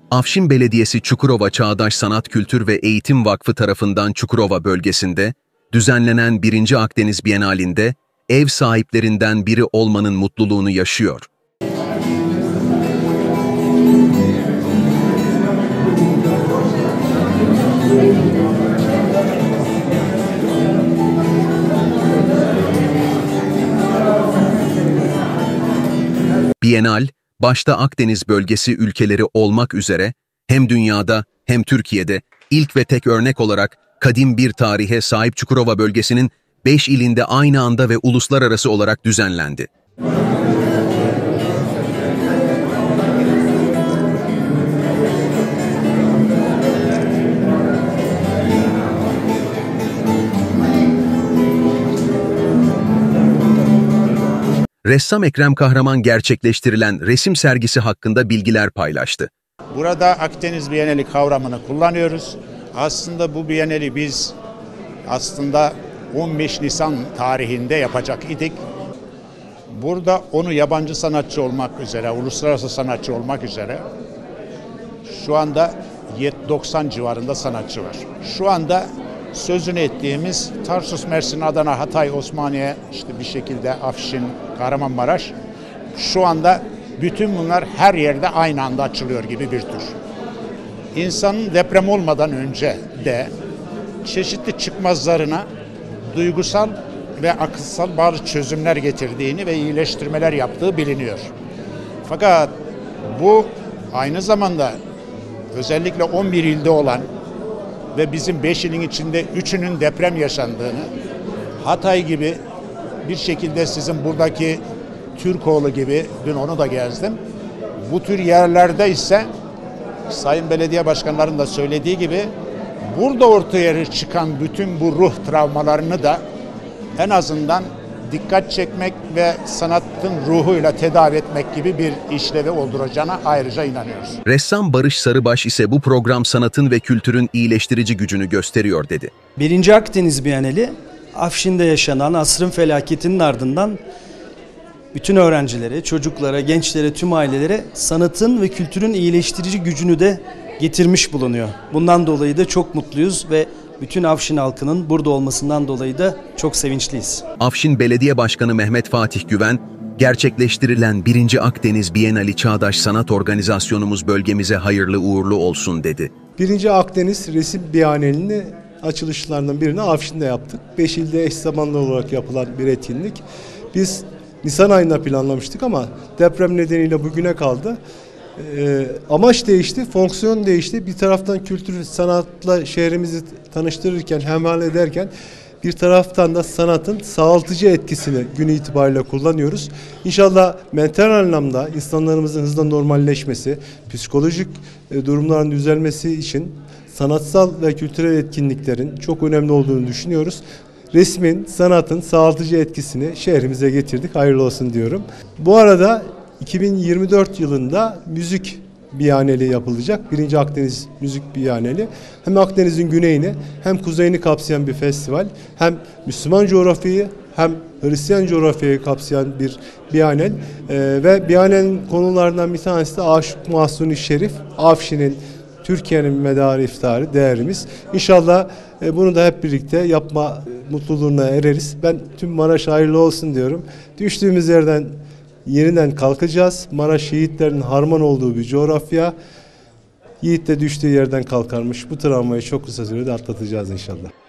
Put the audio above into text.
Afşin Belediyesi Çukurova Çağdaş Sanat Kültür ve Eğitim Vakfı tarafından Çukurova bölgesinde düzenlenen 1. Akdeniz Bienalinde ev sahiplerinden biri olmanın mutluluğunu yaşıyor. Bienal, başta Akdeniz bölgesi ülkeleri olmak üzere hem dünyada hem Türkiye'de ilk ve tek örnek olarak kadim bir tarihe sahip Çukurova bölgesinin 5 ilinde aynı anda ve uluslararası olarak düzenlendi. Ressam Ekrem Kahraman gerçekleştirilen resim sergisi hakkında bilgiler paylaştı. Burada Akdeniz Bienali kavramını kullanıyoruz. Aslında bu Bienali biz 15 Nisan tarihinde yapacak idik. Burada onu yabancı sanatçı olmak üzere, uluslararası sanatçı olmak üzere şu anda 90 civarında sanatçı var. Şu anda sözünü ettiğimiz Tarsus, Mersin, Adana, Hatay, Osmaniye, işte bir şekilde Afşin, Kahramanmaraş, şu anda bütün bunlar her yerde aynı anda açılıyor gibi bir tür. İnsanın deprem olmadan önce de çeşitli çıkmazlarına duygusal ve akılsal bazı çözümler getirdiğini ve iyileştirmeler yaptığı biliniyor. Fakat bu aynı zamanda özellikle 11 ilde olan ve bizim 5 ilin içinde 3'ünün deprem yaşandığını, Hatay gibi bir şekilde sizin buradaki Türkoğlu gibi, dün onu da gezdim. Bu tür yerlerde ise Sayın Belediye Başkanlarının da söylediği gibi burada ortaya çıkan bütün bu ruh travmalarını da en azından dikkat çekmek ve sanatın ruhuyla tedavi etmek gibi bir işlevi olduracağına ayrıca inanıyoruz. Ressam Barış Sarıbaş ise bu program sanatın ve kültürün iyileştirici gücünü gösteriyor dedi. 1. Akdeniz Bienali, Afşin'de yaşanan asrın felaketinin ardından bütün öğrencilere, çocuklara, gençlere, tüm ailelere sanatın ve kültürün iyileştirici gücünü de getirmiş bulunuyor. Bundan dolayı da çok mutluyuz ve bütün Afşin halkının burada olmasından dolayı da çok sevinçliyiz. Afşin Belediye Başkanı Mehmet Fatih Güven, gerçekleştirilen 1. Akdeniz Bienali Çağdaş Sanat Organizasyonumuz bölgemize hayırlı uğurlu olsun dedi. 1. Akdeniz Resim Bienalini açılışlarından birini Afşin'de yaptık. 5 ilde eş zamanlı olarak yapılan bir etkinlik. Biz Nisan ayında planlamıştık ama deprem nedeniyle bugüne kaldı. Amaç değişti, fonksiyon değişti. Bir taraftan kültür sanatla şehrimizi tanıştırırken, hemhal ederken bir taraftan da sanatın sağaltıcı etkisini gün itibariyle kullanıyoruz. İnşallah mental anlamda insanlarımızın hızla normalleşmesi, psikolojik durumların düzelmesi için sanatsal ve kültürel etkinliklerin çok önemli olduğunu düşünüyoruz. Resmin, sanatın sağaltıcı etkisini şehrimize getirdik. Hayırlı olsun diyorum. Bu arada 2024 yılında müzik bienali yapılacak. 1. Akdeniz Müzik Bienali. Hem Akdeniz'in güneyini hem kuzeyini kapsayan bir festival. Hem Müslüman coğrafyayı hem Hristiyan coğrafyayı kapsayan bir bienal. Ve bienalin konularından bir tanesi de Aşık Mahsuni Şerif, Afşin'in, Türkiye'nin medarı iftiharı, değerimiz. İnşallah bunu da hep birlikte yapma mutluluğuna ereriz. Ben tüm Maraş'a hayırlı olsun diyorum. Düştüğümüz yerden yeniden kalkacağız. Maraş yiğitlerin harman olduğu bir coğrafya. Yiğit de düştüğü yerden kalkarmış. Bu travmayı çok kısa sürede atlatacağız inşallah.